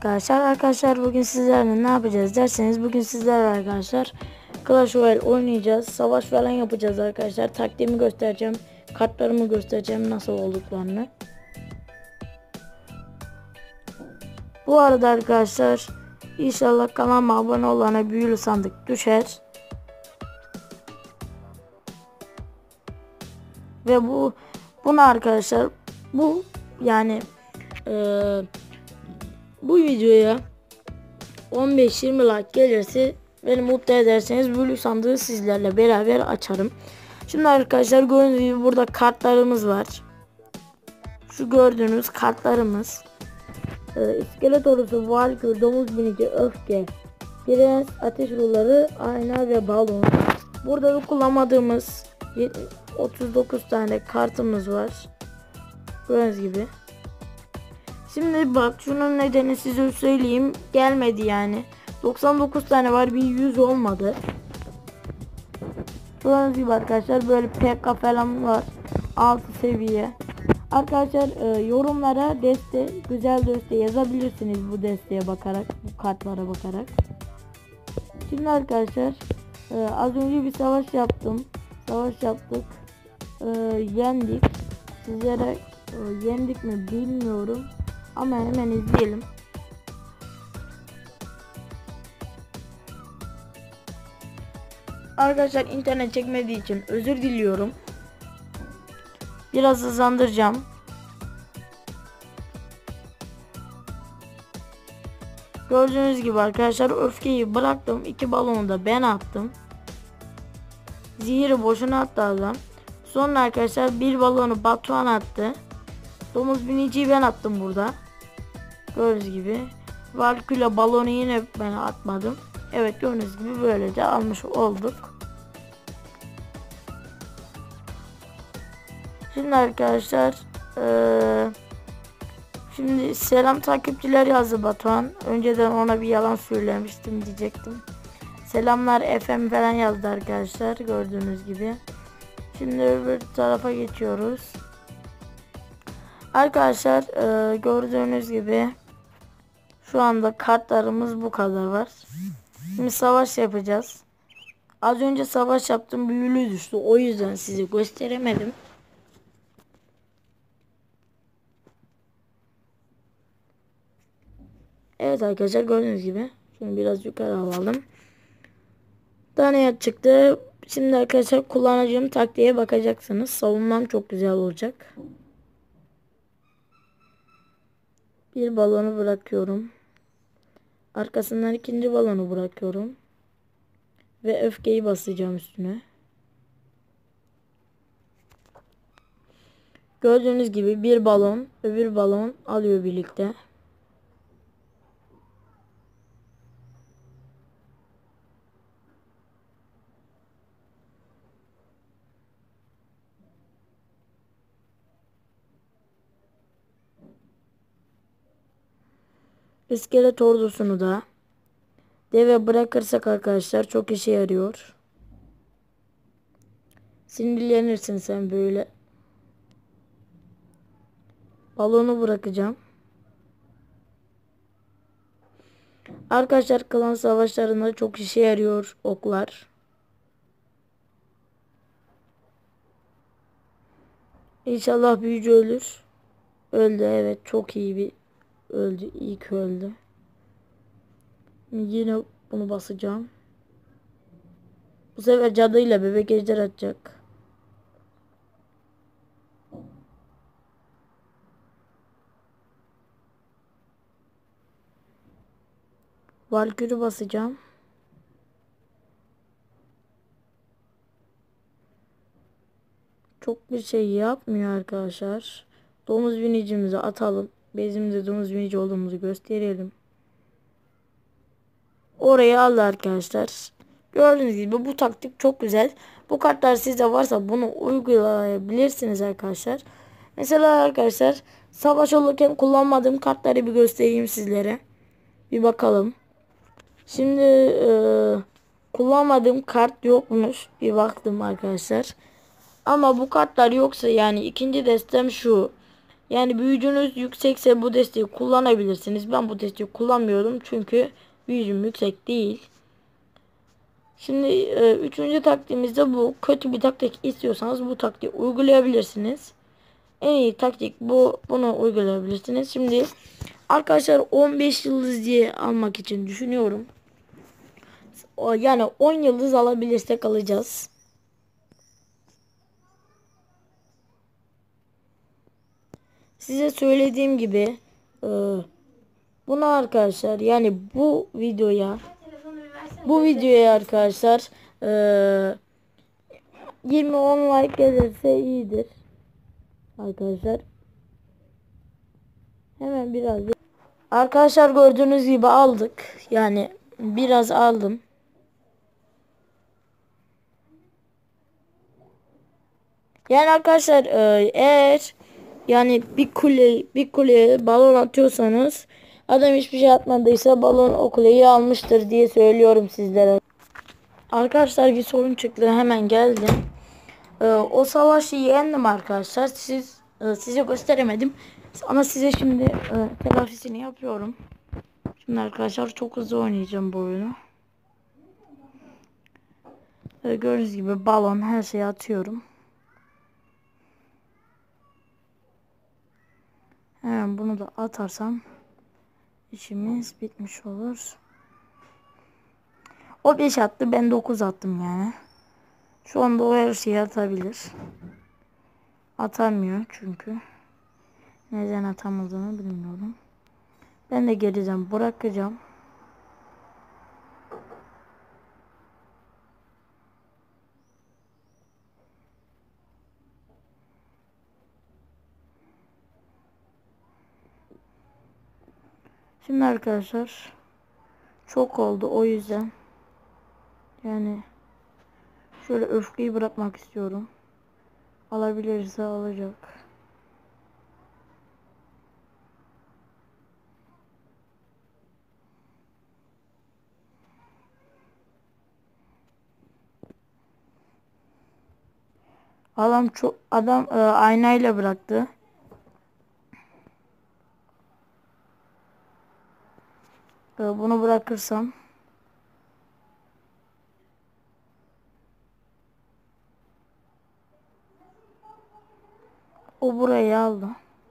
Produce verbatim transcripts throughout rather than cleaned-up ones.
arkadaşlar. Arkadaşlar bugün sizlerle ne yapacağız derseniz bugün sizlerle arkadaşlar Clash Royale oynayacağız. Savaş falan yapacağız arkadaşlar. Taktiğimi göstereceğim. Kartlarımı göstereceğim nasıl olduklarını. Bu arada arkadaşlar inşallah kanalıma abone olana büyülü sandık düşer. Ve bu bunu arkadaşlar bu yani eee bu videoya on beş yirmi like gelirse beni mutlu ederseniz büyülü sandığı sizlerle beraber açarım. Şimdi arkadaşlar gördüğünüz gibi burada kartlarımız var. Şu gördüğünüz kartlarımız. Ee, iskelet ordusu, valkür, domuz binici, öfke, prens, ateş ruhları, ayna ve balon. Burada da kullanmadığımız otuz dokuz tane kartımız var. Gördüğünüz gibi. Şimdi bak şunun nedeni size söyleyeyim, gelmedi yani. doksan dokuz tane var, bir yüz olmadı. Gördüğünüz gibi arkadaşlar böyle P K falan var, altı seviye. Arkadaşlar e, yorumlara deste, güzel deste yazabilirsiniz bu desteye bakarak, bu kartlara bakarak. Şimdi arkadaşlar e, az önce bir savaş yaptım. Savaş yaptık. E, yendik. Sizlere e, yendik mi bilmiyorum. Ama hemen izleyelim. Arkadaşlar internet çekmediği için özür diliyorum. Biraz hızlandıracağım. Gördüğünüz gibi arkadaşlar öfkeyi bıraktım. İki balonu da ben attım. Zehiri boşuna attı adam. Sonra arkadaşlar bir balonu Batuhan attı. Domuz biniciyi ben attım burada. Gördüğünüz gibi. Valküle balonu yine ben atmadım. Evet gördüğünüz gibi böylece almış olduk. Şimdi arkadaşlar ee, şimdi selam takipçiler yazdı Batuhan. Önceden ona bir yalan söylemiştim diyecektim. Selamlar F M falan yazdı arkadaşlar gördüğünüz gibi. Şimdi öbür tarafa geçiyoruz. Arkadaşlar e, gördüğünüz gibi şu anda kartlarımız bu kadar var. Şimdi savaş yapacağız. Az önce savaş yaptım, büyülü düştü. O yüzden size gösteremedim. Evet arkadaşlar gördüğünüz gibi. Şimdi biraz yukarı alalım. Tane çıktı. Şimdi arkadaşlar kullanacağım taktiğe bakacaksınız. Savunmam çok güzel olacak. Bir balonu bırakıyorum. Arkasından ikinci balonu bırakıyorum. Ve öfkeyi basacağım üstüne. Gördüğünüz gibi bir balon ve bir balon alıyor birlikte. İskelet ordusunu da deve bırakırsak arkadaşlar çok işe yarıyor. Sinirlenirsin sen böyle. Balonu bırakacağım. Arkadaşlar klan savaşlarında çok işe yarıyor oklar. İnşallah büyücü ölür. Öldü, evet, çok iyi bir öldü. İyi ki öldü. Yine bunu basacağım. Bu sefer cadıyla bebek ejder atacak. Valkür'ü basacağım. Çok bir şey yapmıyor arkadaşlar. Domuz binicimizi atalım. Bizim de domuz binici olduğumuzu gösterelim. Oraya aldı arkadaşlar. Gördüğünüz gibi bu taktik çok güzel. Bu kartlar sizde varsa bunu uygulayabilirsiniz arkadaşlar. Mesela arkadaşlar savaş olurken kullanmadığım kartları bir göstereyim sizlere. Bir bakalım. Şimdi e, kullanmadığım kart yokmuş. Bir baktım arkadaşlar. Ama bu kartlar yoksa yani ikinci destem şu. Yani büyücünüz yüksekse bu desteği kullanabilirsiniz. Ben bu desteği kullanmıyorum çünkü büyücüm yüksek değil. Şimdi e, üçüncü taktiğimizde bu. Kötü bir taktik istiyorsanız bu taktiği uygulayabilirsiniz. En iyi taktik bu. Bunu uygulayabilirsiniz. Şimdi arkadaşlar on beş yıldız diye almak için düşünüyorum. O, yani on yıldız alabilirsek alacağız. Size söylediğim gibi e, bunu arkadaşlar yani bu videoya bu videoya arkadaşlar e, yirmi on like gelirse iyidir. Arkadaşlar hemen biraz arkadaşlar gördüğünüz gibi aldık. Yani biraz aldım. Yani arkadaşlar e, eğer yani bir kule bir kuleye balon atıyorsanız adam hiçbir şey atmadıysa balon o kuleyi almıştır diye söylüyorum sizlere. Arkadaşlar bir sorun çıktı, hemen geldim. E, o savaşı yendim arkadaşlar. Siz e, size gösteremedim. Ama size şimdi e, telafisini yapıyorum. Şimdi arkadaşlar çok hızlı oynayacağım bu oyunu. E, gördüğünüz gibi balon her şeyi atıyorum. Hemen bunu da atarsam işimiz bitmiş olur. O beş attı, ben dokuz attım yani. Şu anda o her şeyi atabilir. Atamıyor çünkü. Neden atamadığını bilmiyorum. Ben de geriden bırakacağım. Şimdi arkadaşlar çok oldu, o yüzden yani şöyle öfkeyi bırakmak istiyorum. Alabilirse alacak. Adam çok adam e, aynayla bıraktı. E, bunu bırakırsam o burayı aldı.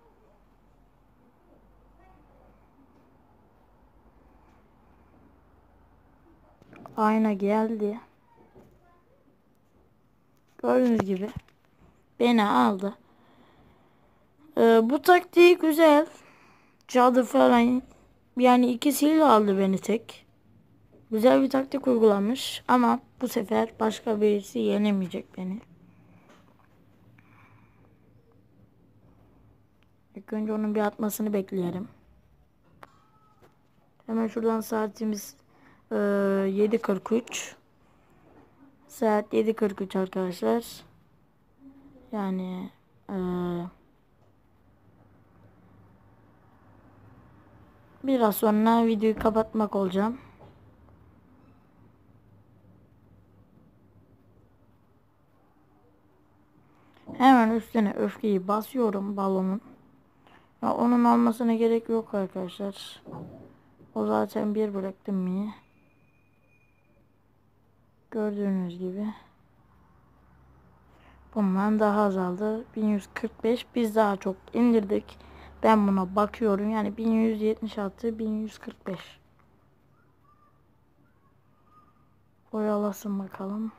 Ayna geldi. Gördüğünüz gibi beni aldı. Ee, bu taktiği güzel. Cadı falan yani ikisiyle aldı beni tek. Güzel bir taktik uygulamış ama bu sefer başka birisi yenemeyecek beni. İlk önce onun bir atmasını bekleyelim. Hemen şuradan saatimiz e, yedi kırk üç. Saat yedi kırk üç arkadaşlar. Yani e, biraz sonra videoyu kapatmak olacağım. Hemen üstüne öfkeyi basıyorum balonun. Ya onun almasına gerek yok arkadaşlar. O zaten bir bıraktım mı? Gördüğünüz gibi. Bundan daha azaldı. bin yüz kırk beş, biz daha çok indirdik. Ben buna bakıyorum. Yani bin yüz yetmiş altı, bin yüz kırk beş. Oyalasın bakalım.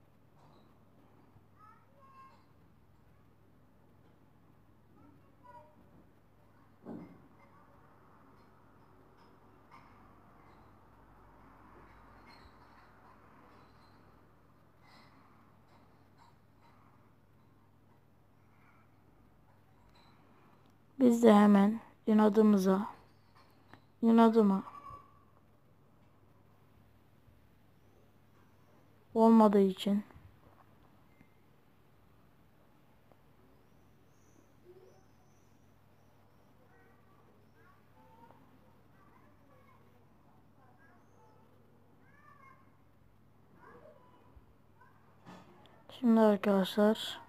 Biz de hemen inadımıza inadıma olmadığı için şimdi arkadaşlar